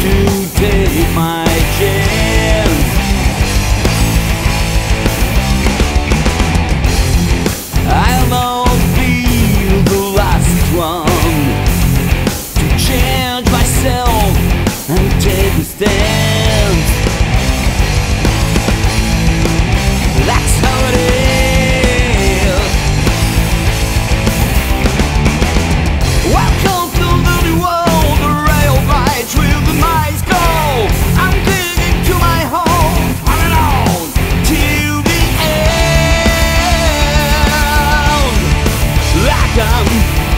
to take my chance. I'll not be the last one to change myself and take a stand. That's how it is. Welcome to the new world, the rail rides with the nice goal. I'm digging to my home, on and on till the end. Like I'm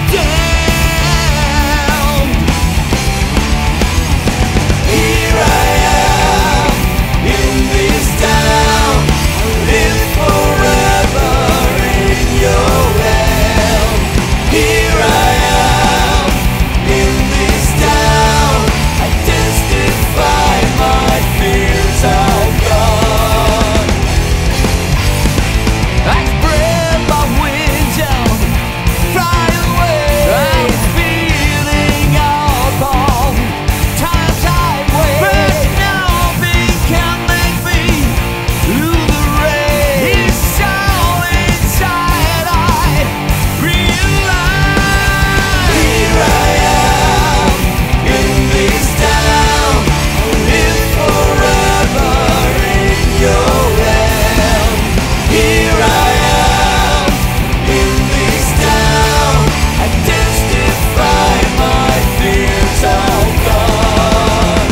down. Here I am in this town, live forever in your hand. Here I am in this town, I testify my fears are gone. I spread my wings and fly away. I'm feeling upon time's highway, but nothing can make me lose the rain. It's all inside, I realize. Here I am in this town, live forever in your hand. Here I am in this town, I testify my fears are gone.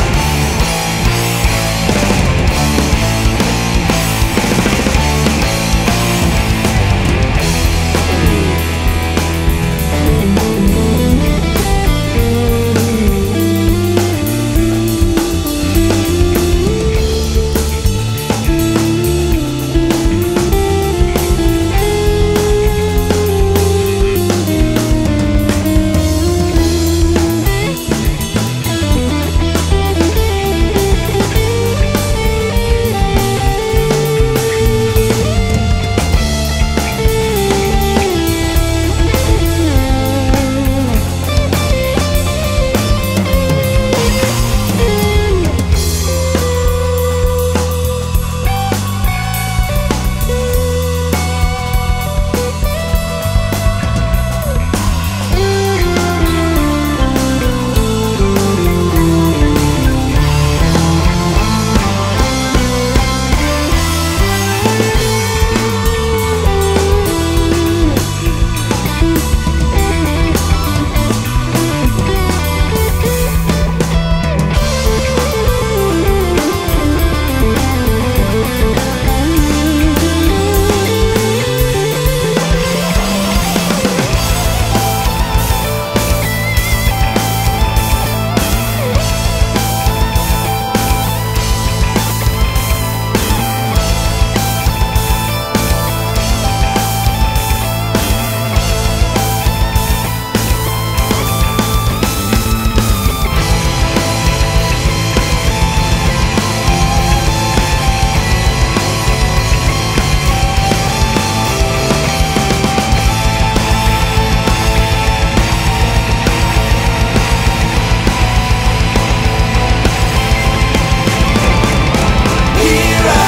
Here I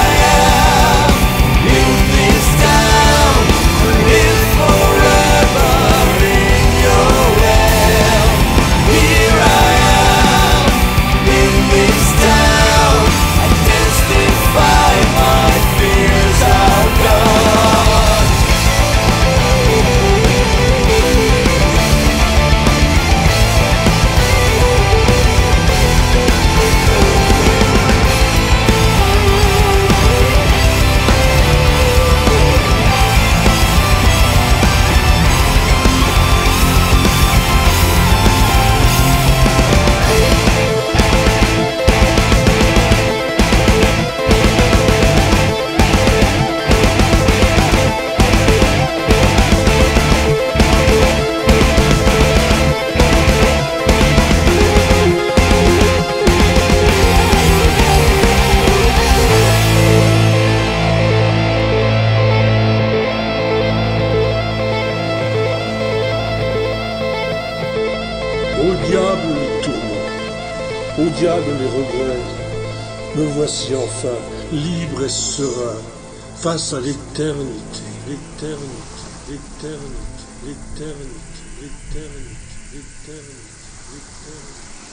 am in this town, live forever in your hand. Here I am in this town, I testify my fears are gone. Au diable le tourment. au diable les regrets. Me voici enfin, libre et serein, face à l'éternité, l'éternité, l'éternité, l'éternité, l'éternité, l'éternité, l'éternité.